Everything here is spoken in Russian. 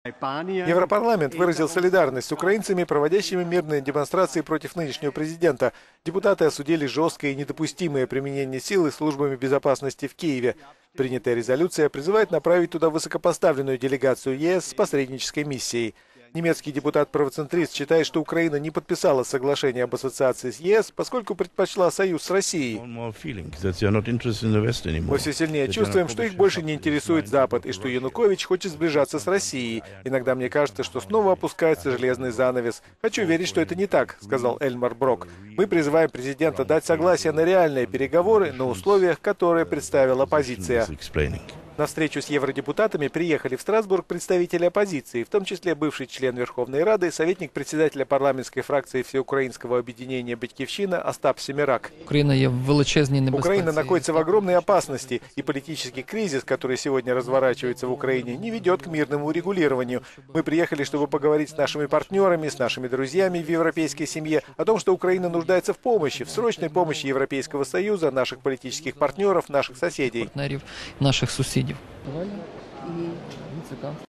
Европарламент выразил солидарность с украинцами, проводящими мирные демонстрации против нынешнего президента. Депутаты осудили жесткое и недопустимое применение силы службами безопасности в Киеве. Принятая резолюция призывает направить туда высокопоставленную делегацию ЕС с посреднической миссией. Немецкий депутат-правоцентрист считает, что Украина не подписала соглашение об ассоциации с ЕС, поскольку предпочла союз с Россией. Мы все сильнее чувствуем, что их больше не интересует Запад, и что Янукович хочет сближаться с Россией. Иногда мне кажется, что снова опускается железный занавес. Хочу верить, что это не так, сказал Эльмар Брок. Мы призываем президента дать согласие на реальные переговоры на условиях, которые представила оппозиция. На встречу с евродепутатами приехали в Страсбург представители оппозиции, в том числе бывший член Верховной Рады, советник председателя парламентской фракции Всеукраинского объединения «Батьківщина» Остап Семерак. Украина находится в огромной опасности, и политический кризис, который сегодня разворачивается в Украине, не ведет к мирному урегулированию. Мы приехали, чтобы поговорить с нашими партнерами, с нашими друзьями в европейской семье о том, что Украина нуждается в помощи, в срочной помощи Европейского Союза, наших политических партнеров, наших соседей.